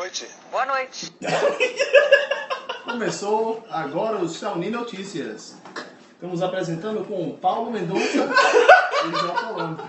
noite. Boa noite. Começou agora o Xiaomi Notícias. Estamos apresentando com Paulo Mendonça e João Colombo.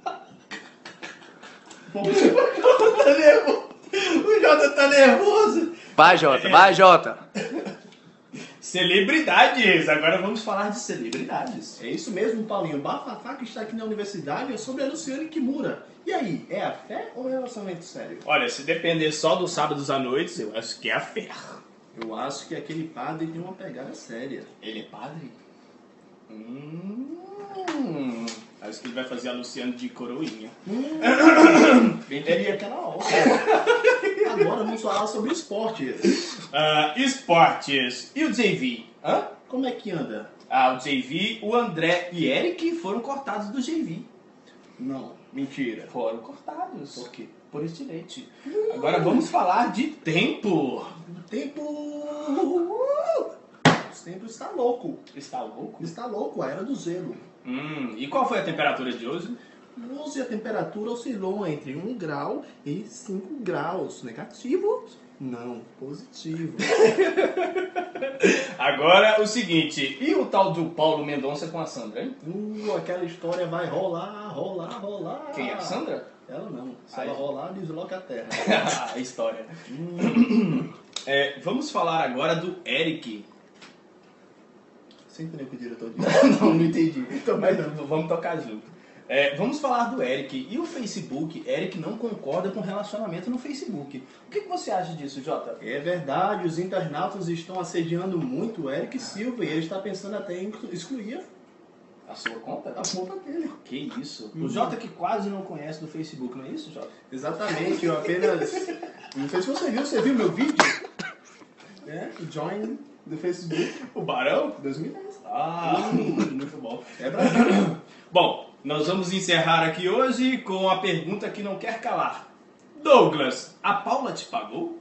O Jota tá nervoso. Vai, Jota. Vai, Jota. Celebridades. Agora vamos falar de celebridades. É isso mesmo, Paulinho. O bafafá que está aqui na universidade é sobre a Luciane Kimura. E aí, é a fé ou é relacionamento sério? Olha, se depender só dos sábados à noite, eu acho que é a fé. Eu acho que aquele padre tem uma pegada séria. Ele é padre? Acho que ele vai fazer a Luciane de coroinha. Bem queria aquela hora. Agora vamos falar sobre esportes. Esportes. E o JV? Hã? Como é que anda? O JV, o André e Eric foram cortados do JV. Não, mentira. Foram cortados. Por quê? Por estilete. Agora vamos falar de tempo. O tempo... O tempo está louco. Está louco? Está louco, a era do zelo. E qual foi a temperatura de hoje? Hoje a temperatura oscilou entre 1 grau e 5 graus. Negativo? Não, positivo. Agora o seguinte, e o tal do Paulo Mendonça com a Sandra, hein? Aquela história vai rolar. Quem é a Sandra? Ela não. Se Aí. ela rolar, desloca a terra. A história. Vamos falar agora do Eric. Você entendeu o que o diretor disse? Não entendi. Mas vamos tocar junto. Vamos falar do Eric. E o Facebook? Eric não concorda com relacionamento no Facebook. O que você acha disso, Jota? É verdade, os internautas estão assediando muito o Eric Silva e ele está pensando até em excluir A sua conta? a conta dele. Que isso? O Jota que quase não conhece do Facebook, não é isso, Jota? Exatamente, eu apenas... Não sei se você viu meu vídeo? Join do Facebook O Barão? 2010. Muito bom. É Brasil. Bom, nós vamos encerrar aqui hoje com a pergunta que não quer calar. Douglas, a Paula te pagou?